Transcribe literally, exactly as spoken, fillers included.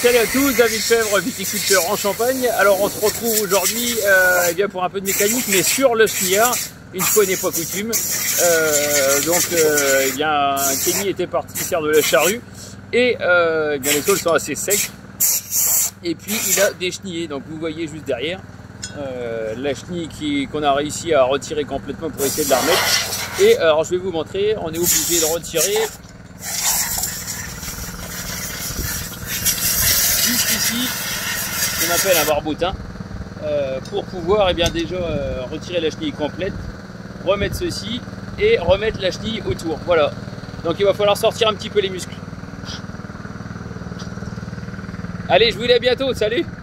Salut à tous, David Fèvre, viticulteur en Champagne. Alors on se retrouve aujourd'hui euh, eh bien pour un peu de mécanique, mais sur le chenillard, une fois n'est pas coutume. Euh, donc euh, eh bien Kenny était parti faire de la charrue et euh, eh bien les tôles sont assez secs. Et puis il a déchenillé, donc vous voyez juste derrière euh, la chenille qu'on a réussi à retirer complètement pour essayer de la remettre. Et alors je vais vous montrer, on est obligé de retirer juste ici, ce qu'on appelle un barbotin, euh, pour pouvoir eh bien, déjà euh, retirer la chenille complète, remettre ceci et remettre la chenille autour. Voilà, donc il va falloir sortir un petit peu les muscles. Allez, je vous dis à bientôt, salut!